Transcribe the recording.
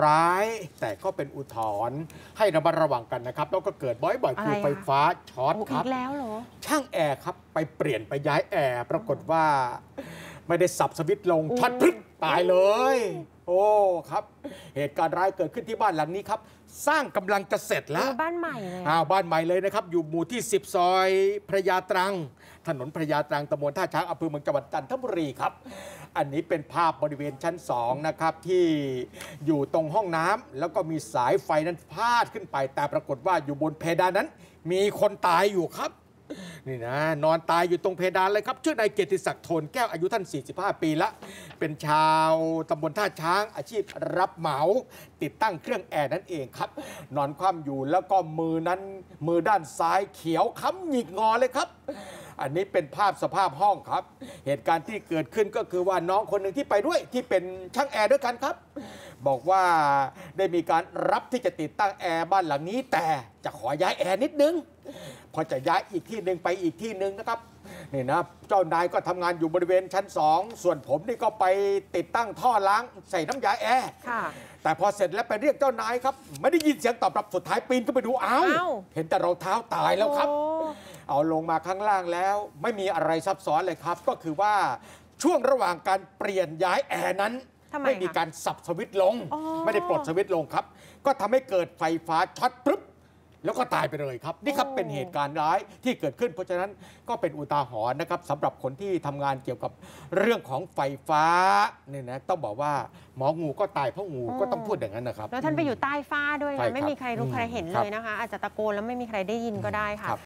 ร้ายแต่ก็เป็นอุทาหรณ์ให้ระมัดระวังกันนะครับแล้วก็เกิดบ่อยๆคือไฟฟ้าช็อตครับอีกแล้วเหรอช่างแอร์ครับไปเปลี่ยนไปย้ายแอร์ปรากฏว่าไม่ได้สับสวิตช์ลงช็อตพลึบตายเลยโอ้ครับเหตุการณ์ร้ายเกิดขึ้นที่บ้านหลังนี้ครับสร้างกำลังจะเสร็จแล้วบ้านใหม่เลยบ้านใหม่เลยนะครับอยู่หมู่ที่10ซอยพระยาตรังถนนพระยาตรังตำบลท่าช้างอำเภอเมืองจังหวัดจันทบุรีครับอันนี้เป็นภาพบริเวณชั้น2นะครับที่อยู่ตรงห้องน้ำแล้วก็มีสายไฟนั้นพาดขึ้นไปแต่ปรากฏว่าอยู่บนเพดานนั้นมีคนตายอยู่ครับนี่นะนอนตายอยู่ตรงเพดานเลยครับชื่อนายเกียรติศักดิ์โทนแก้วอายุท่าน45ปีละเป็นชาวตำบลท่าช้างอาชีพรับเหมาติดตั้งเครื่องแอร์นั่นเองครับนอนคว่ำอยู่แล้วก็มือด้านซ้ายเขียวค้ำหงิกงอเลยครับอันนี้เป็นภาพสภาพห้องครับเหตุการณ์ที่เกิดขึ้นก็คือว่าน้องคนหนึ่งที่ไปด้วยที่เป็นช่างแอร์ด้วยกันครับบอกว่าได้มีการรับที่จะติดตั้งแอร์บ้านหลังนี้แต่จะขอย้ายแอร์นิดนึงพอจะย้ายอีกที่หนึ่งไปอีกที่หนึ่งนะครับนี่นะเจ้านายก็ทำงานอยู่บริเวณชั้น2ส่วนผมนี่ก็ไปติดตั้งท่อล้างใส่น้ำยาแอร์แต่พอเสร็จแล้วไปเรียกเจ้านายครับไม่ได้ยินเสียงตอบรับสุดท้ายปีนขึ้นไปดูอ้าวเห็นแต่รองเท้าตายแล้วครับเอาลงมาข้างล่างแล้วไม่มีอะไรซับซ้อนเลยครับก็คือว่าช่วงระหว่างการเปลี่ยนย้ายแอร์นั้นไม่มีการสับสวิตช์ลงไม่ได้ปลดสวิตช์ลงครับก็ทำให้เกิดไฟฟ้าช็อตปุ๊บแล้วก็ตายไปเลยครับนี่ครับเป็นเหตุการณ์ร้ายที่เกิดขึ้นเพราะฉะนั้นก็เป็นอุทาหรณ์นะครับสำหรับคนที่ทำงานเกี่ยวกับเรื่องของไฟฟ้าเนี่ยนะต้องบอกว่าหมองูก็ตายเพราะงูก็ต้องพูดอย่างนั้นนะครับแล้วท่านไปอยู่ใต้ฟ้าด้วยไม่มีใครรู้ใครเห็นเลยนะคะอาจจะตะโกนแล้วไม่มีใครได้ยินก็ได้ค่ะ